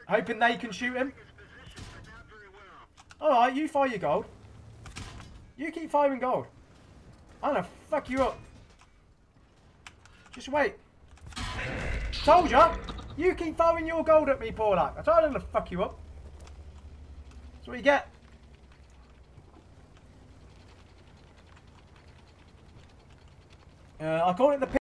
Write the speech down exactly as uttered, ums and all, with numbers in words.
Hoping they can shoot him. Alright, you fire your gold. You keep firing gold. I'm gonna fuck you up. Just wait. Told ya! You keep firing your gold at me, Paulak. I told him to fuck you up. That's what you get. Uh, I call it the